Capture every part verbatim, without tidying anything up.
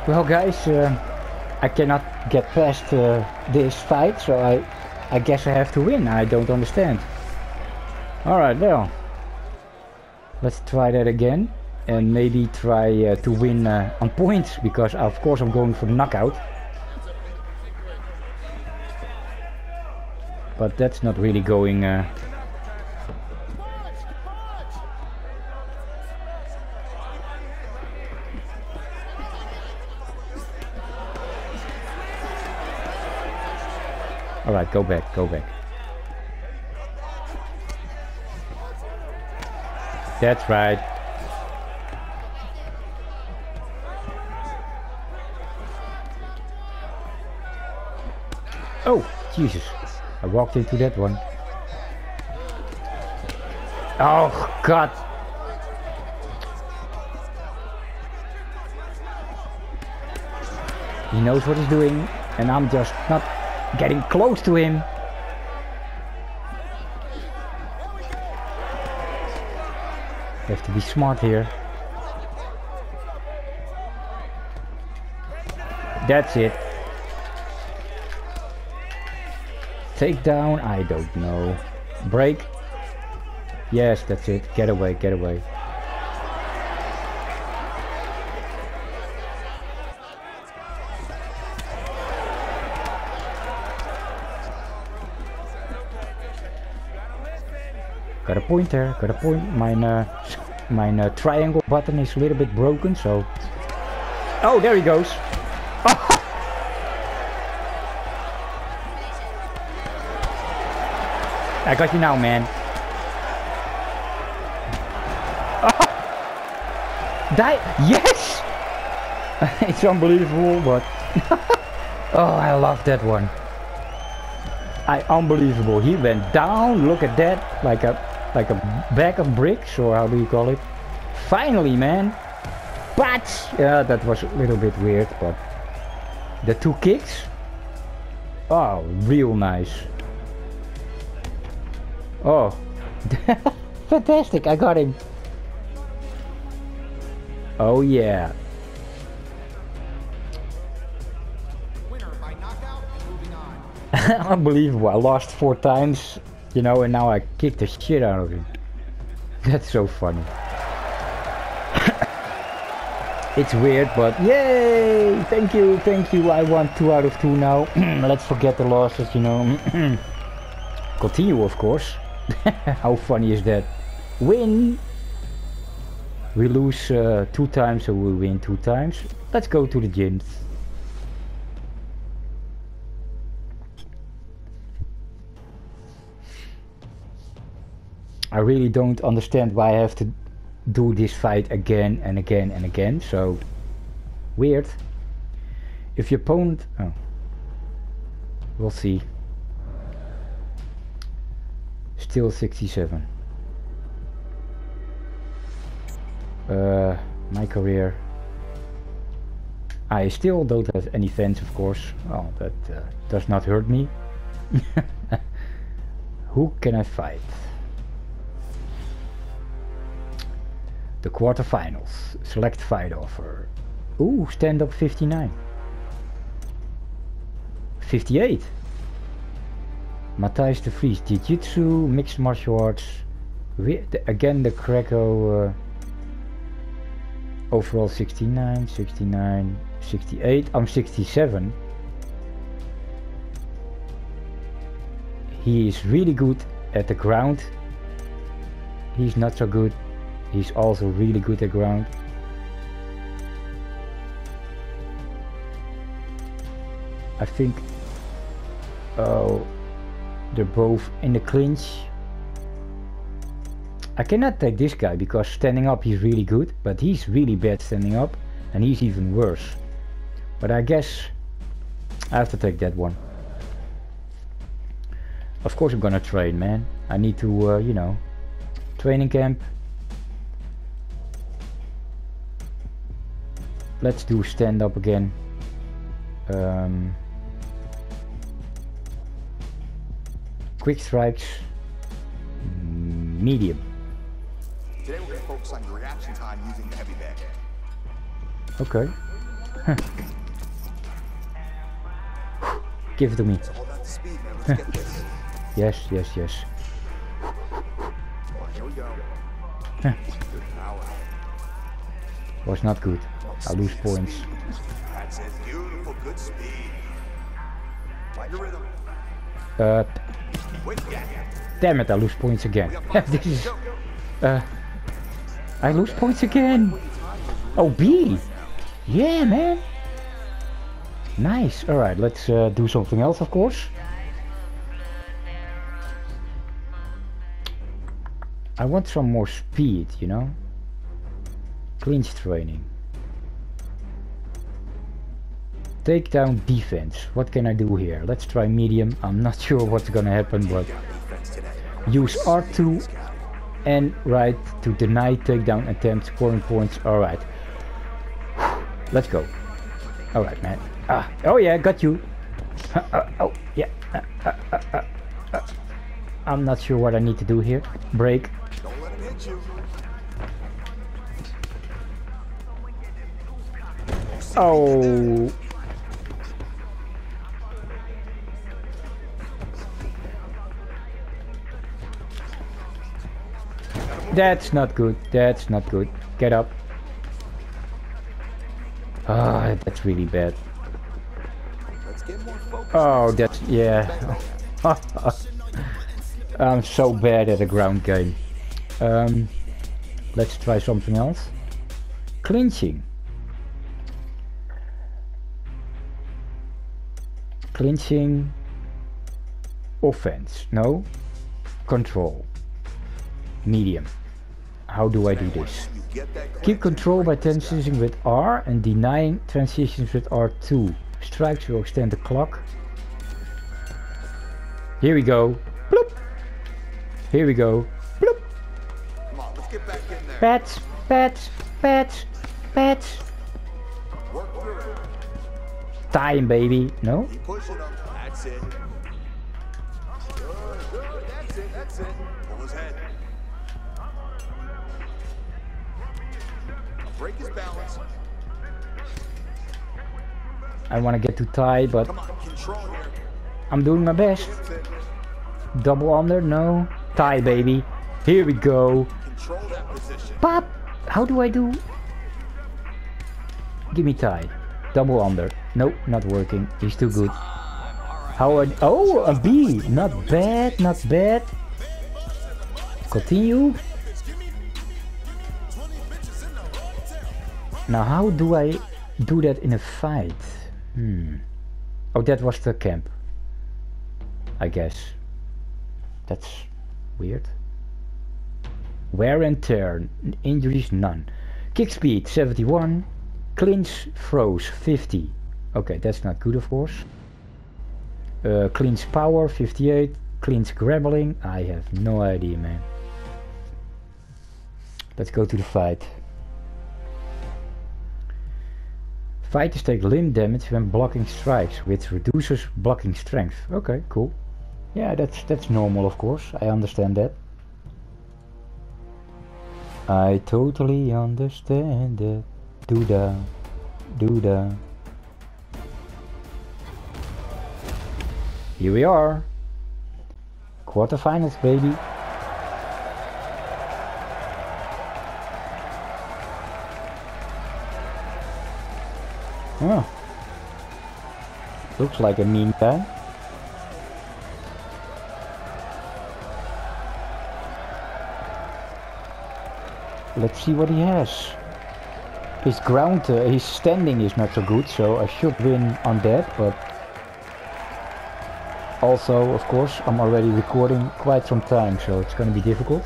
Well, guys, uh, I cannot get past uh, this fight, so I, I guess I have to win. I don't understand. Alright, well, let's try that again. And maybe try uh, to win uh, on points, because of course I'm going for the knockout. But that's not really going... Uh, Alright, go back, go back. That's right. Oh, Jesus. I walked into that one. Oh, God. He knows what he's doing, and I'm just not getting close to him. You have to be smart here. That's it. Takedown, I don't know. Break. Yes, that's it. Get away, get away. Got a point there, got a point. Mine, uh, mine uh, triangle button is a little bit broken, so... Oh, there he goes. I got you now, man. Oh, die! Yes! It's unbelievable, but... Oh, I love that one. I unbelievable. He went down. Look at that, like a like a bag of bricks, or how do you call it? Finally, man. But yeah, that was a little bit weird, but the two kicks. Oh, real nice. Oh, fantastic! I got him. Oh yeah. Unbelievable. I lost four times, you know, and now I kicked the shit out of him. That's so funny. It's weird, but yay! Thank you, thank you. I won two out of two now. Let's forget the losses, you know. Continue, of course. How funny is that? Win! We lose uh, two times, so we win two times. Let's go to the gyms. I really don't understand why I have to do this fight again and again and again, so weird. If your opponent... Oh. We'll see. Still sixty-seven. Uh, my career. I still don't have any fans, of course. Oh, that uh, does not hurt me. Who can I fight? The quarterfinals. Select fight offer. Ooh, stand up fifty-nine. fifty-eight. Matthijs de Vries. Jiu-Jitsu, mixed martial arts. We, the, again the Greco. Uh, overall sixty-nine, sixty-nine, sixty-eight. I'm sixty-seven. He is really good at the ground. He's not so good. He's also really good at ground. I think... Oh... They're both in the clinch. I cannot take this guy because standing up he's really good, but he's really bad standing up, and he's even worse. But I guess I have to take that one. Of course I'm gonna train, man. I need to, uh, you know, training camp. Let's do stand up again. Um, quick strikes. Medium. Today we're going to focus on your reaction time using the heavy bag. Okay. Give it to me. It's all about the speed, man. Let's get this. Yes, yes, yes. Oh, here we go. Huh. Good power. Was not good. I lose points. That's it. Beautiful. Good speed. Find your rhythm. Uh, Wait, yeah. damn it, I lose points again. This is... Uh, I lose points again. Oh, B. Yeah, man. Nice. Alright, let's uh, do something else, of course. I want some more speed, you know? Clinch training. Takedown defense. What can I do here? Let's try medium. I'm not sure what's gonna happen, but... Use R two and right to deny takedown attempt, scoring points. Alright. Let's go. Alright, man. Ah, oh yeah, got you. Uh, uh, oh, yeah. Uh, uh, uh, uh, uh. I'm not sure what I need to do here. Break. Don't let him hit you. Oh. That's not good. That's not good. Get up. Ah, oh, that's really bad. Let's get more focus. Oh, that's, yeah. I'm so bad at a ground game. Um, let's try something else. Clinching. Clinching. Offense. No. Control. Medium. How do I do this? Keep control by transitioning with R and denying transitions with R two. Strikes will extend the clock. Here we go. Bloop. Here we go. Bloop. Come on, let's get back in there. Pats, pats, pats, pats. Work through it. Time, baby. No? Keep pushing him. That's it. Good, good. That's it. That's it. Pull his head. Break his balance. I want to get to tie, but Come on, control here. I'm doing my best. That's it. Double under, no. Tie, baby. Here we go. Control that position. Pop. How do I do? Give me tie. Double under. Nope, not working. He's too good. How I... Oh, a B. Not bad, not bad. Continue. Now, how do I do that in a fight? Hmm. Oh, that was the camp. I guess. That's weird. Wear and tear. Injuries, none. Kick speed, seventy-one. Clinch, throws, fifty. Okay, that's not good, of course. Uh, clinch power, fifty-eight. Clinch grappling, I have no idea, man. Let's go to the fight. Fighters take limb damage when blocking strikes, which reduces blocking strength. Okay, cool. Yeah, that's that's normal, of course. I understand that. I totally understand that. Do da, do da. Here we are. Quarterfinals, baby. Oh. Looks like a mean guy. Let's see what he has. His ground, uh, his standing is not so good, so I should win on that, but also, of course, I'm already recording quite some time, so it's gonna be difficult.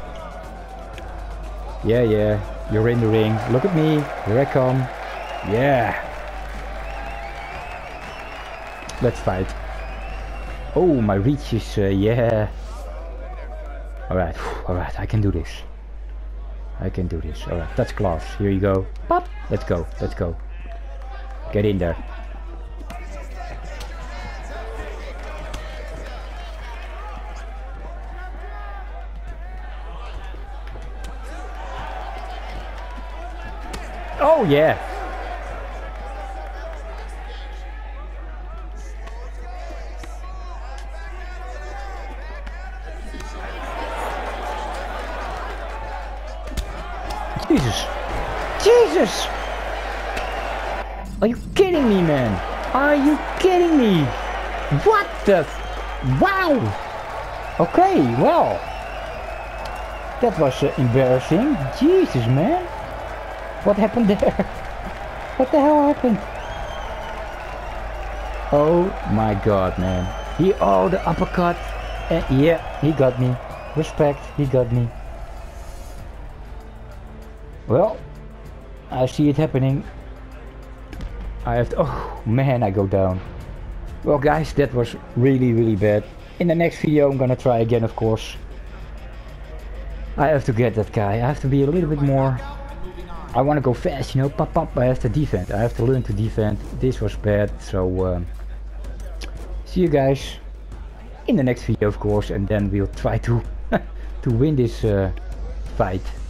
Yeah, yeah, you're in the ring. Look at me, here I come. Yeah. Let's fight. Oh, my reach is, uh, yeah. Alright, alright, I can do this. I can do this. Alright, touch gloves. Here you go. Pop! Let's go, let's go. Get in there. Oh yeah. Jesus! Jesus! Are you kidding me, man? Are you kidding me? What the? Wow! Okay, well. That was uh, embarrassing. Jesus, man. What happened there? What the hell happened? Oh my god, man. He, oh, the uppercut. Uh, yeah, he got me. Respect, he got me. Well, I see it happening. I have to, oh man, I go down. Well guys, that was really, really bad. In the next video I'm gonna try again, of course. I have to get that guy. I have to be a little bit more... I want to go fast, you know, pop pop. I have to defend. I have to learn to defend. This was bad, so... Um, see you guys in the next video, of course, and then we'll try to, to win this uh, fight.